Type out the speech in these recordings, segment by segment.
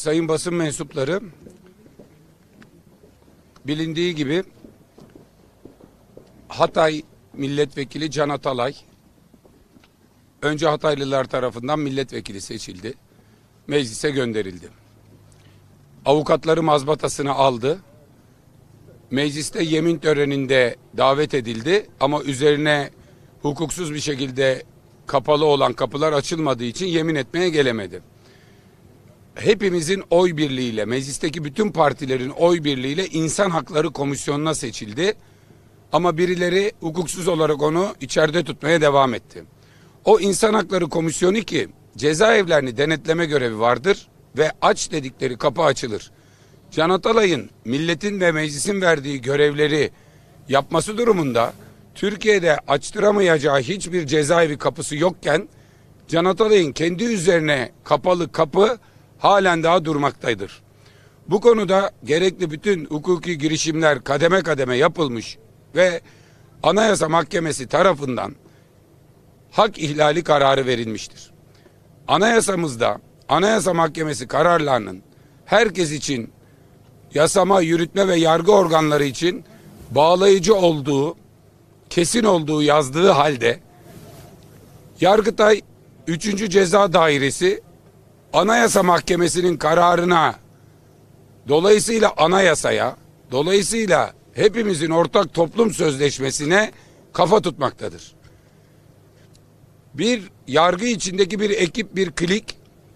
sayın basın mensupları, bilindiği gibi Hatay Milletvekili Can Atalay önce Hataylılar tarafından milletvekili seçildi. Meclise gönderildi. Avukatları mazbatasını aldı. Mecliste yemin töreninde davet edildi ama üzerine hukuksuz bir şekilde kapalı olan kapılar açılmadığı için yemin etmeye gelemedi. Hepimizin oy birliğiyle, meclisteki bütün partilerin oy birliğiyle İnsan Hakları Komisyonu'na seçildi. Ama birileri hukuksuz olarak onu içeride tutmaya devam etti. O İnsan Hakları Komisyonu ki cezaevlerini denetleme görevi vardır ve aç dedikleri kapı açılır. Can Atalay'ın milletin ve meclisin verdiği görevleri yapması durumunda Türkiye'de açtıramayacağı hiçbir cezaevi kapısı yokken Can Atalay'ın kendi üzerine kapalı kapı halen daha durmaktadır. Bu konuda gerekli bütün hukuki girişimler kademe kademe yapılmış ve Anayasa Mahkemesi tarafından hak ihlali kararı verilmiştir. Anayasamızda Anayasa Mahkemesi kararlarının herkes için, yasama, yürütme ve yargı organları için bağlayıcı olduğu, kesin olduğu yazdığı halde Yargıtay 3. Ceza Dairesi Anayasa Mahkemesi'nin kararına, dolayısıyla anayasaya, dolayısıyla hepimizin ortak toplum sözleşmesine kafa tutmaktadır. Bir yargı içindeki bir ekip, bir klik,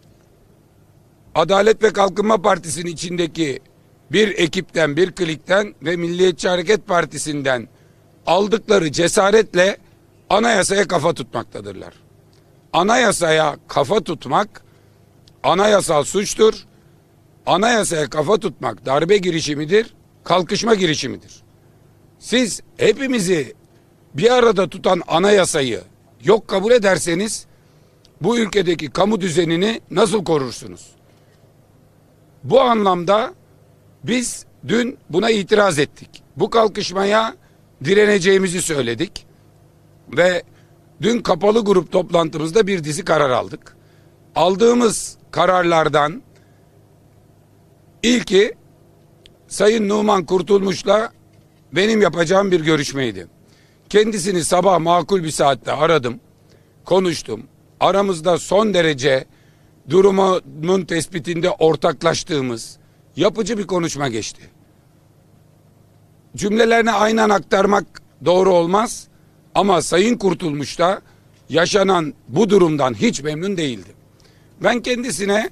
Adalet ve Kalkınma Partisi'nin içindeki bir ekipten, bir klikten ve Milliyetçi Hareket Partisi'nden aldıkları cesaretle anayasaya kafa tutmaktadırlar. Anayasaya kafa tutmak anayasal suçtur. Anayasaya kafa tutmak darbe girişimidir, kalkışma girişimidir. Siz hepimizi bir arada tutan anayasayı yok kabul ederseniz bu ülkedeki kamu düzenini nasıl korursunuz? Bu anlamda biz dün buna itiraz ettik. Bu kalkışmaya direneceğimizi söyledik ve dün kapalı grup toplantımızda bir dizi karar aldık. Aldığımız kararlardan ilki Sayın Numan Kurtulmuş'la benim yapacağım bir görüşmeydi. Kendisini sabah makul bir saatte aradım, konuştum. Aramızda son derece durumun tespitinde ortaklaştığımız yapıcı bir konuşma geçti. Cümlelerini aynen aktarmak doğru olmaz ama Sayın Kurtulmuş da yaşanan bu durumdan hiç memnun değildi. Ben kendisine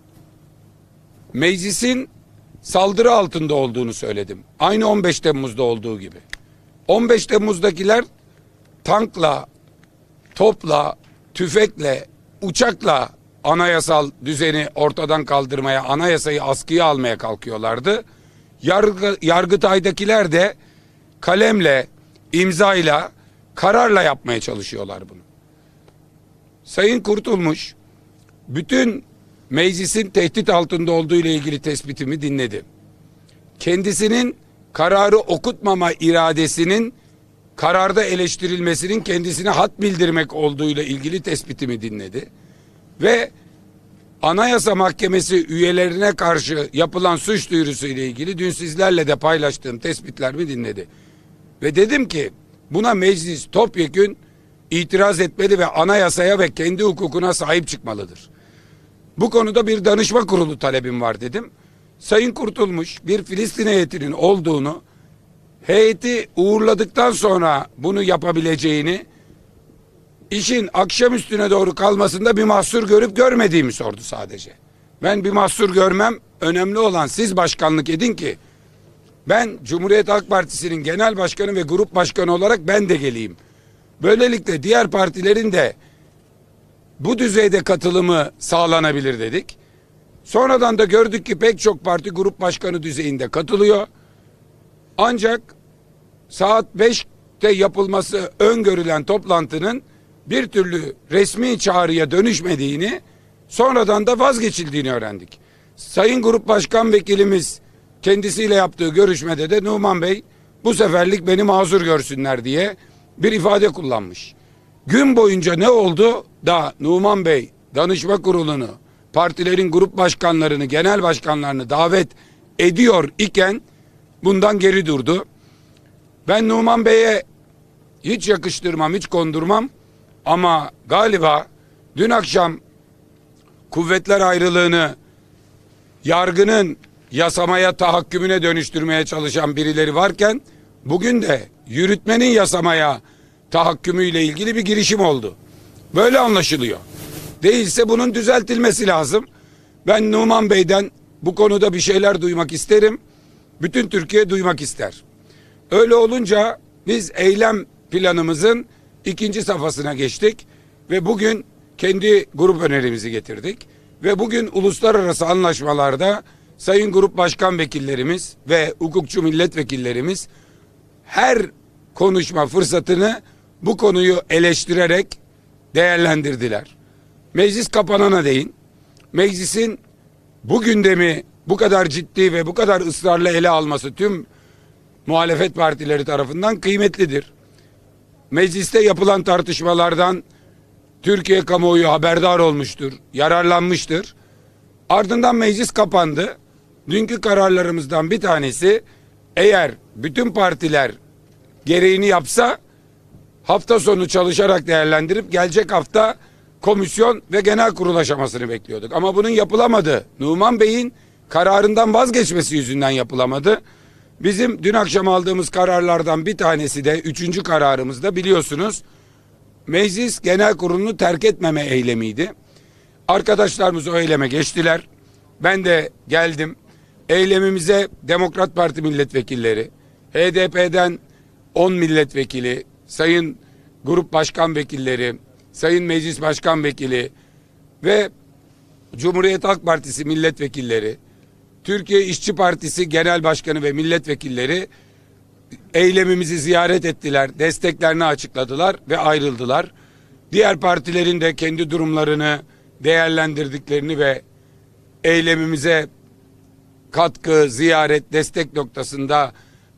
meclisin saldırı altında olduğunu söyledim. Aynı 15 Temmuz'da olduğu gibi. 15 Temmuz'dakiler tankla, topla, tüfekle, uçakla anayasal düzeni ortadan kaldırmaya, anayasayı askıya almaya kalkıyorlardı. Yargıtay'dakiler de kalemle, imzayla, kararla yapmaya çalışıyorlar bunu. Sayın Kurtulmuş bütün meclisin tehdit altında olduğu ile ilgili tespitimi dinledi. Kendisinin kararı okutmama iradesinin kararda eleştirilmesinin kendisine hat bildirmek olduğu ile ilgili tespitimi dinledi. Ve Anayasa Mahkemesi üyelerine karşı yapılan suç duyurusu ile ilgili dün sizlerle de paylaştığım tespitlerimi dinledi. Ve dedim ki buna meclis topyekün itiraz etmeli ve anayasaya ve kendi hukukuna sahip çıkmalıdır. Bu konuda bir danışma kurulu talebim var dedim. Sayın Kurtulmuş bir Filistin heyetinin olduğunu, heyeti uğurladıktan sonra bunu yapabileceğini, işin akşamüstüne doğru kalmasında bir mahsur görüp görmediğimi sordu sadece. Ben bir mahsur görmem, önemli olan siz başkanlık edin ki ben Cumhuriyet Halk Partisi'nin genel başkanı ve grup başkanı olarak ben de geleyim. Böylelikle diğer partilerin de bu düzeyde katılımı sağlanabilir dedik. Sonradan da gördük ki pek çok parti grup başkanı düzeyinde katılıyor. Ancak saat 5'te yapılması öngörülen toplantının bir türlü resmi çağrıya dönüşmediğini, sonradan da vazgeçildiğini öğrendik. Sayın Grup Başkan Vekilimiz kendisiyle yaptığı görüşmede de Numan Bey bu seferlik beni mazur görsünler diye bir ifade kullanmış. Gün boyunca ne oldu da Numan Bey danışma kurulunu partilerin grup başkanlarını, genel başkanlarını davet ediyor iken bundan geri durdu. Ben Numan Bey'e hiç yakıştırmam, hiç kondurmam ama galiba dün akşam kuvvetler ayrılığını yargının yasamaya, tahakkümüne dönüştürmeye çalışan birileri varken bugün de yürütmenin yasamaya tahakkümüyle ilgili bir girişim oldu. Böyle anlaşılıyor. Değilse bunun düzeltilmesi lazım. Ben Numan Bey'den bu konuda bir şeyler duymak isterim. Bütün Türkiye duymak ister. Öyle olunca biz eylem planımızın 2. safhasına geçtik ve bugün kendi grup önerimizi getirdik. Ve bugün uluslararası anlaşmalarda sayın grup başkan vekillerimiz ve hukukçu milletvekillerimiz her konuşma fırsatını bu konuyu eleştirerek değerlendirdiler. Meclis kapanana değin, meclisin bu gündemi bu kadar ciddi ve bu kadar ısrarla ele alması tüm muhalefet partileri tarafından kıymetlidir. Mecliste yapılan tartışmalardan Türkiye kamuoyu haberdar olmuştur, yararlanmıştır. Ardından meclis kapandı. Dünkü kararlarımızdan bir tanesi, eğer bütün partiler gereğini yapsa hafta sonu çalışarak değerlendirip gelecek hafta komisyon ve genel kurul aşamasını bekliyorduk. Ama bunun yapılamadı. Numan Bey'in kararından vazgeçmesi yüzünden yapılamadı. Bizim dün akşam aldığımız kararlardan bir tanesi de 3. kararımızda biliyorsunuz meclis genel kurulunu terk etmeme eylemiydi. Arkadaşlarımız o eyleme geçtiler. Ben de geldim. Eylemimize Demokrat Parti milletvekilleri, HDP'den 10 milletvekili, sayın grup başkan vekilleri, sayın meclis başkan vekili ve Cumhuriyet Halk Partisi milletvekilleri, Türkiye İşçi Partisi genel başkanı ve milletvekilleri eylemimizi ziyaret ettiler, desteklerini açıkladılar ve ayrıldılar. Diğer partilerin de kendi durumlarını değerlendirdiklerini ve eylemimize katkı, ziyaret, destek noktasında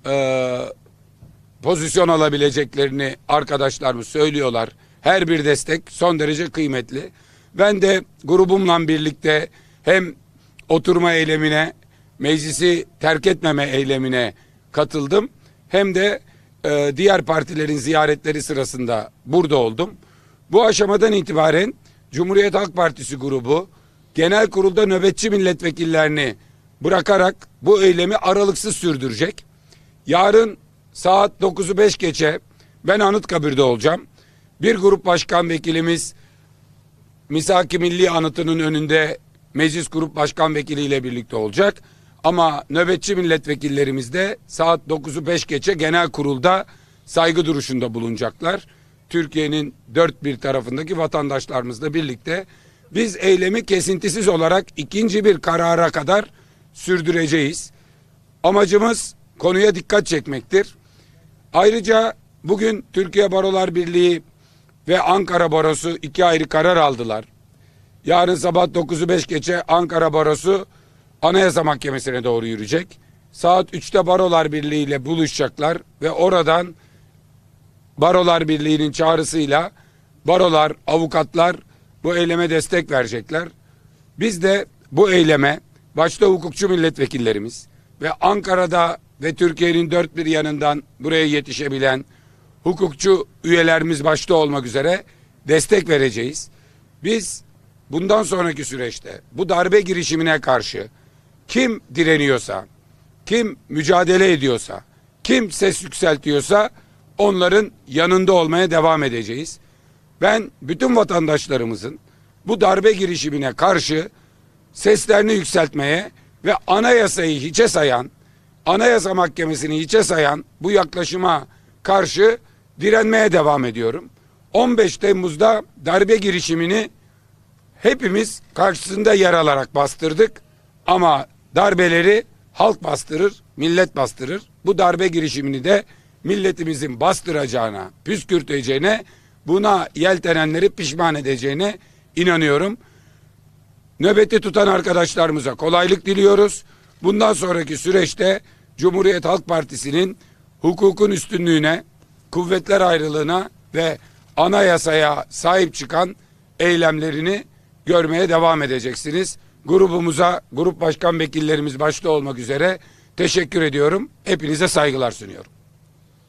pozisyon alabileceklerini arkadaşlarımız söylüyorlar. Her bir destek son derece kıymetli. Ben de grubumla birlikte hem oturma eylemine, meclisi terk etmeme eylemine katıldım. Hem de diğer partilerin ziyaretleri sırasında burada oldum. Bu aşamadan itibaren Cumhuriyet Halk Partisi grubu genel kurulda nöbetçi milletvekillerini bırakarak bu eylemi aralıksız sürdürecek. Yarın saat 9'u 5 geçe ben Anıtkabir'de olacağım. Bir grup başkan vekilimiz Misak-ı Milli Anıtı'nın önünde meclis grup başkan vekiliyle birlikte olacak. Ama nöbetçi milletvekillerimiz de saat 9'u 5 geçe genel kurulda saygı duruşunda bulunacaklar. Türkiye'nin dört bir tarafındaki vatandaşlarımızla birlikte biz eylemi kesintisiz olarak ikinci bir karara kadar sürdüreceğiz. Amacımız konuya dikkat çekmektir. Ayrıca bugün Türkiye Barolar Birliği ve Ankara Barosu 2 ayrı karar aldılar. Yarın sabah 9'u 5 geçe Ankara Barosu Anayasa Mahkemesi'ne doğru yürüyecek. Saat 3'te Barolar Birliği ile buluşacaklar ve oradan Barolar Birliği'nin çağrısıyla barolar, avukatlar bu eyleme destek verecekler. Biz de bu eyleme başta hukukçu milletvekillerimiz ve Ankara'da ve Türkiye'nin dört bir yanından buraya yetişebilen hukukçu üyelerimiz başta olmak üzere destek vereceğiz. Biz bundan sonraki süreçte bu darbe girişimine karşı kim direniyorsa, kim mücadele ediyorsa, kim ses yükseltiyorsa onların yanında olmaya devam edeceğiz. Ben bütün vatandaşlarımızın bu darbe girişimine karşı seslerini yükseltmeye ve anayasayı hiçe sayan, Anayasa Mahkemesi'ni hiçe sayan bu yaklaşıma karşı direnmeye devam ediyorum. 15 Temmuz'da darbe girişimini hepimiz karşısında yer alarak bastırdık ama darbeleri halk bastırır, millet bastırır. Bu darbe girişimini de milletimizin bastıracağına, püskürteceğine, buna yeltenenleri pişman edeceğine inanıyorum. Nöbeti tutan arkadaşlarımıza kolaylık diliyoruz. Bundan sonraki süreçte Cumhuriyet Halk Partisi'nin hukukun üstünlüğüne, kuvvetler ayrılığına ve anayasaya sahip çıkan eylemlerini görmeye devam edeceksiniz. Grubumuza, grup başkan vekillerimiz başta olmak üzere teşekkür ediyorum. Hepinize saygılar sunuyorum.